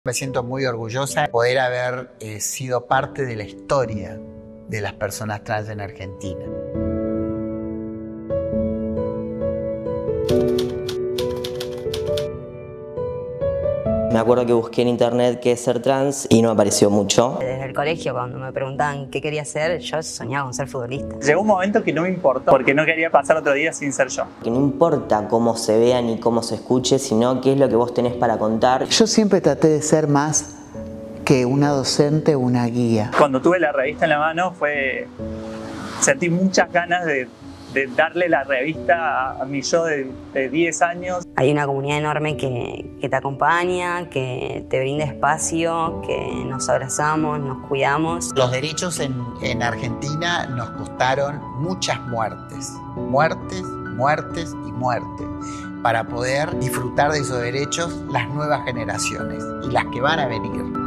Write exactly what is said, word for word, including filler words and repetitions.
Me siento muy orgullosa de poder haber eh, sido parte de la historia de las personas trans en Argentina. Me acuerdo que busqué en internet qué es ser trans y no apareció mucho. Desde el colegio, cuando me preguntaban qué quería ser, yo soñaba con ser futbolista. Llegó un momento que no me importó, porque no quería pasar otro día sin ser yo. Que no importa cómo se vea ni cómo se escuche, sino qué es lo que vos tenés para contar. Yo siempre traté de ser más que una docente o una guía. Cuando tuve la revista en la mano, fue sentí muchas ganas de, de darle la revista a, a mi yo de, de diez años. Hay una comunidad enorme que, que te acompaña, que te brinda espacio, que nos abrazamos, nos cuidamos. Los derechos en, en Argentina nos costaron muchas muertes, muertes, muertes y muertes, para poder disfrutar de esos derechos las nuevas generaciones y las que van a venir.